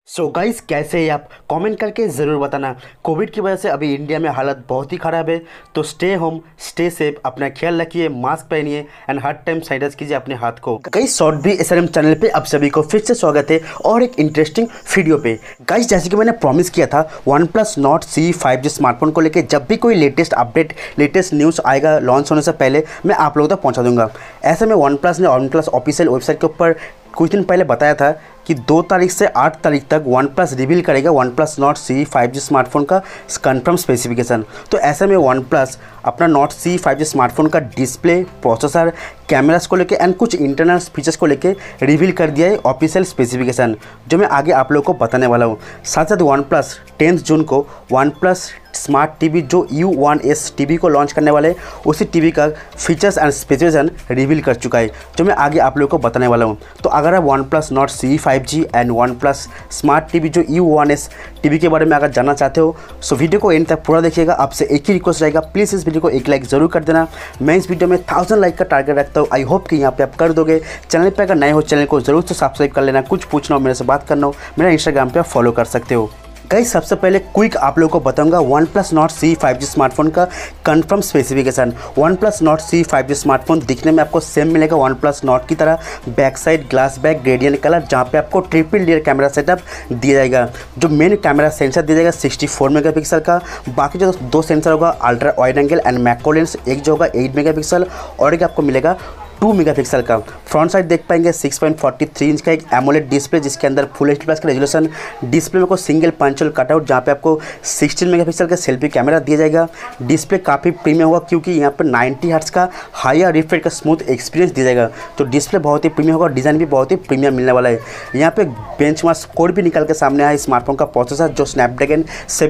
So guys, कैसे हैं आप? कमेंट करके ज़रूर बताना। कोविड की वजह से अभी इंडिया में हालत बहुत ही ख़राब है, तो स्टे होम, स्टे सेफ, अपना ख्याल रखिए, मास्क पहनिए एंड हर टाइम सैनिटाइज कीजिए अपने हाथ को। गाइस, शॉर्ट भी एसआरएम चैनल पे आप सभी को फिर से स्वागत है और एक इंटरेस्टिंग वीडियो पे। गाइस, जैसे कि मैंने प्रॉमिस किया था OnePlus Nord CE 5G smartphone को लेकर जब भी कोई लेटेस्ट अपडेट, लेटेस्ट न्यूज़ आएगा लॉन्च होने से पहले मैं आप लोगों तक पहुँचा दूंगा। ऐसे में OnePlus ने OnePlus ऑफिशियल वेबसाइट के ऊपर कुछ दिन पहले बताया था कि 2 तारीख से 8 तारीख तक OnePlus रिवील करेगा OnePlus Nord CE 5G smartphone का कंफर्म स्पेसिफिकेशन। तो ऐसे में OnePlus अपना Nord CE 5G स्मार्टफोन का डिस्प्ले, प्रोसेसर, कैमरास को लेके एंड कुछ इंटरनल फीचर्स को लेके रिवील कर दिया है ऑफिशियल स्पेसिफिकेशन, जो मैं आगे आप लोगों को बताने वाला हूँ। साथ साथ OnePlus 10 जून को OnePlus स्मार्ट टीवी जो U1S टीवी को लॉन्च करने वाले उसी टीवी का फीचर्स एंड स्पेसिफिकेशन रिवील कर चुका है, जो मैं आगे आप लोगों को बताने वाला हूँ। तो अगर आप OnePlus Nord CE 5G and OnePlus smart TV जो U1S टीवी के बारे में अगर जानना चाहते हो तो वीडियो को एंड तक पूरा देखिएगा। आपसे एक ही रिक्वेस्ट रहेगा, प्लीज़ इस वीडियो को एक लाइक ज़रूर कर देना। मैं इस वीडियो में 1000 लाइक का टारगेट रखता हूँ। आई होप कि यहाँ पे आप कर दोगे। चैनल पर अगर नए हो चैनल को ज़रूर से सब्सक्राइब कर लेना। कुछ पूछना हो, मेरे से बात करना हो, मेरा इंस्टाग्राम पर फॉलो कर सकते हो। गाइस, सबसे पहले क्विक आप लोगों को बताऊंगा OnePlus Nord CE 5G smartphone का confirm specification. OnePlus Nord CE 5G smartphone दिखने में आपको सेम मिलेगा OnePlus Nord की तरह। Back side glass back gradient colour, जहां पे आपको ट्रिपल लेयर कैमरा सेटअप दिया जाएगा। जो मेन कैमरा सेंसर दिया जाएगा 64 मेगापिक्सल का। बाकी जो दो सेंसर होगा ultra wide angle and macro lens, एक जो होगा 8 मेगापिक्सल और एक आपको मिलेगा 2 मेगापिक्सल का। फ्रंट साइड देख पाएंगे 6.43 इंच का एक एमोलेड डिस्प्ले, जिसके अंदर फुल एचडी प्लस का रेजोल्यूशन डिस्प्ले में को सिंगल पंच होल कटआउट, जहाँ पे आपको 16 मेगापिक्सल का सेल्फी कैमरा दिया जाएगा। डिस्प्ले काफ़ी प्रीमियम होगा क्योंकि यहाँ पर 90 हर्ट्ज का हायर रिफ्रेश का स्मूथ एक्सपीरियंस दिया जाएगा। तो डिस्प्ले बहुत ही प्रीमियम होगा, डिज़ाइन भी बहुत ही प्रीमियम मिलने वाला है। यहाँ पे बेंचमार्क स्कोर भी निकल के सामने आया स्मार्टफोन का। प्रोसेसर जो स्नैपड्रैगन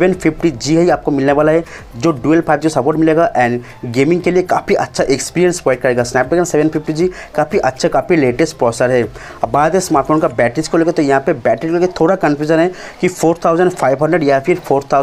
750G है आपको मिलने वाला है, जो डुअल 5G सपोर्ट मिलेगा एंड गेमिंग के लिए काफ़ी अच्छा एक्सपीरियंस प्रोवाइड करेगा। स्नैपड्रैगन 750G काफ़ी अच्छा, काफ़ी लेटेस्ट प्रोसेसर है। अब बात है स्मार्टफोन का बैटरीज को लेकर, तो यहाँ पे बैटरी को लेकर थोड़ा कन्फ्यूजन है कि 4500 या फिर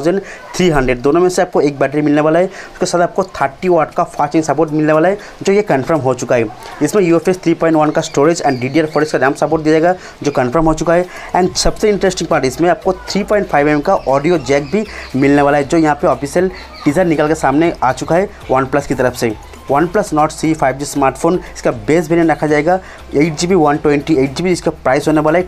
4300 दोनों में से आपको एक बैटरी मिलने वाला है। उसके साथ आपको 30 वाट का फास्ट चार्जिंग सपोर्ट मिलने वाला है, जो ये कंफर्म हो चुका है। इसमें UFS 3.1 का स्टोरेज एंड DDR4 का रैम सपोर्ट दिया जाएगा, जो कंफर्म हो चुका है। एंड सबसे इंटरेस्टिंग पार्ट, इसमें आपको 3.5mm का ऑडियो जैक भी मिलने वाला है, जो यहाँ पे ऑफिशियल टीजर निकल के सामने आ चुका है OnePlus की तरफ से। OnePlस Nord CE 5G स्मार्टफोन इसका बेस वेरिएंट रखा जाएगा 8GB 128GB। इसका प्राइस होने वाला है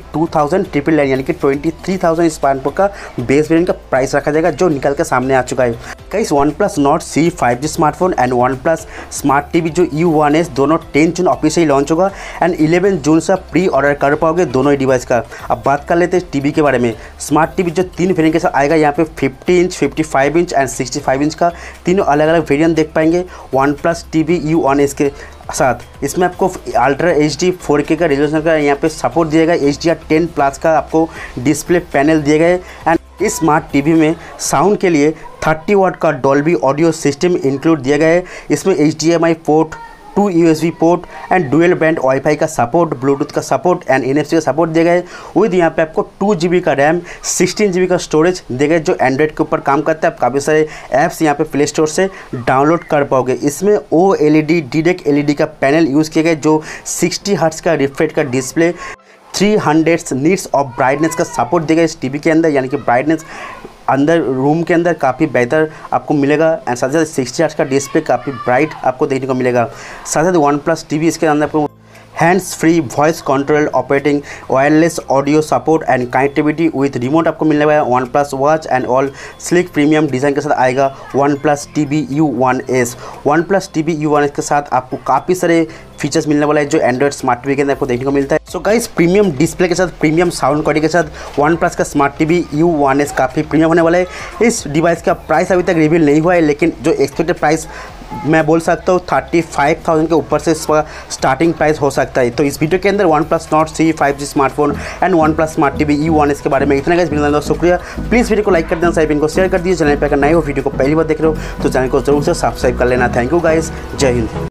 22,999 यानी कि 23,000 इस स्मार्टफोन का बेस वेरिएंट का प्राइस रखा जाएगा, जो निकल के सामने आ चुका है। Guys, OnePlus Nord CE 5G smartphone and OnePlus smart TV जो U1S दोनों 10 जून ऑफिशियली लॉन्च होगा एंड 11 जून से प्री ऑर्डर कर पाओगे दोनों ही डिवाइस का। अब बात कर लेते हैं टीवी के बारे में। स्मार्ट टीवी जो 3 वेरिएंट के साथ आएगा, यहाँ पे 50 इंच, 55 इंच एंड 65 इंच का तीनों अलग अलग वेरिएंट देख पाएंगे OnePlus टीवी U1S के साथ। इसमें आपको अल्ट्रा HD 4K का रेजोल्यूशन का यहाँ पे सपोर्ट दिया गया। HDR10+ का आपको डिस्प्ले पैनल दिए गए एंड इस स्मार्ट टीवी में साउंड के लिए 30 वाट का डॉल्बी ऑडियो सिस्टम इंक्लूड दिया गया है। इसमें HDMI port, 2 USB port and dual band wifi का सपोर्ट, ब्लूटूथ का सपोर्ट एंड NFC का सपोर्ट दिया गया है। विद यहाँ पे आपको 2GB का रैम, 16GB का स्टोरेज दिया गया है, जो एंड्रॉइड के ऊपर काम करता है। आप काफ़ी सारे ऐप्स यहाँ पे प्ले स्टोर से डाउनलोड कर पाओगे। इसमें OLED DDEC LED का पैनल यूज़ किया गया है, जो 60 हर्ट्ज का रिफ्रेश का डिस्प्ले, 300 नीट्स ऑफ ब्राइटनेस का सपोर्ट देगा इस टीवी के अंदर, यानी कि ब्राइटनेस अंदर रूम के अंदर काफ़ी बेहतर आपको मिलेगा एंड साथ साथ 60 हर्ट्ज का डिस्प्ले काफ़ी ब्राइट आपको देखने को मिलेगा। साथ साथ OnePlus टीवी इसके अंदर आपको hands free voice control operating, wireless audio support and connectivity with remote आपको मिलने वाला है। OnePlus watch and all slick premium design के साथ आएगा OnePlus TV U1S। OnePlus TV U1S के साथ आपको काफ़ी सारे फीचर्स मिलने वाला है, जो एंड्रॉइड स्मार्ट टीवी के अंदर आपको देखने को मिलता है। सो गाइस, प्रीमियम डिस्प्ले के साथ, प्रीमियम साउंड क्वालिटी के साथ OnePlus का स्मार्ट टीवी U1S काफ़ी प्रीमियम होने वाला है। इस डिवाइस का प्राइस अभी तक रिवील नहीं हुआ है, लेकिन जो एक्सपेक्टेड प्राइस मैं बोल सकता हूँ 35,000 के ऊपर से इसका स्टार्टिंग प्राइस हो सकता है। तो इस वीडियो के अंदर OnePlus Nord CE 5G smartphone and OnePlus smart TV U1S के बारे में इतना। गाइस, वीडियो शुक्रिया। प्लीज़ वीडियो को लाइक कर देना, साइबिन को शेयर कर दीजिए। चैनल पर अगर नए हो, वीडियो को पहली बार देख रहे हो तो चैनल को जरूर से सब्सक्राइब कर लेना। थैंक यू गाइस, जय हिंद।